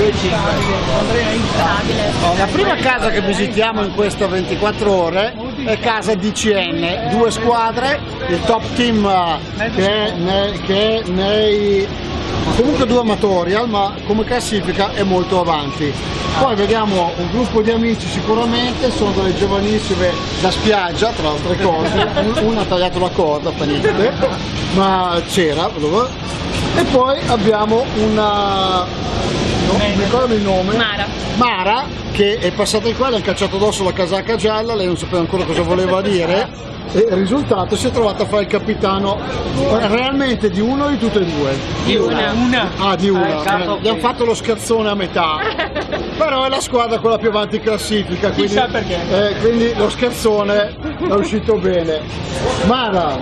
La prima casa che visitiamo in queste 24 ore è casa DCN, due squadre, il top team che è nei comunque due amatorial, ma come classifica è molto avanti. Poi vediamo un gruppo di amici, sicuramente sono delle giovanissime da spiaggia, tra altre cose, una ha tagliato la corda, fa niente, ma c'era. E poi abbiamo una, non mi ricordo il nome, Mara, che è passata di qua, le hanno cacciato addosso la casacca gialla, lei non sapeva ancora cosa voleva dire. E il risultato si è trovata a fare il capitano realmente di uno o di tutte e due? Di una. Ah, di una. Gli hanno fatto lo scherzone a metà. Però è la squadra quella più avanti in classifica, quindi, chissà perché. Quindi lo scherzone è uscito bene. Mara,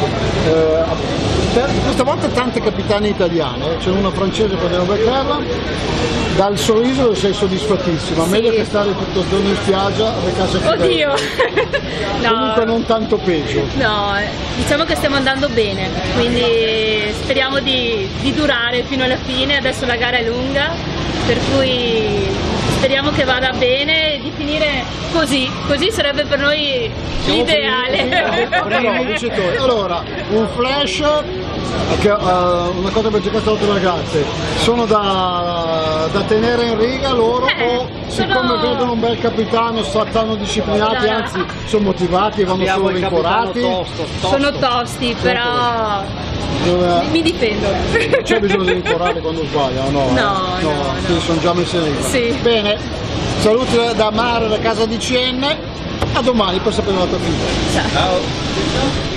questa volta tante capitane italiane, c'è una francese che dobbiamo beccarla, dal sorriso sei soddisfattissima, sì. Meglio che stare tutto il giorno in spiaggia a recarsi a Oddio! No. Comunque non tanto peggio. No, diciamo che stiamo andando bene, quindi speriamo di durare fino alla fine, adesso la gara è lunga, per cui speriamo che vada bene e di finire così sarebbe per noi l'ideale. Allora, un flash, una cosa per giocare alle ragazze, sono da tenere in riga loro o siccome vedono un bel capitano stanno disciplinati, anzi sono motivati e vanno solo rincuorati? Sono tosti, però mi difendo. C'è bisogno di rincuorare quando sbagliano? No, quindi sono già messi in riga. Sì. Bene, saluti da Mara, da casa DCN, a domani per sapere la tua finita. Ciao.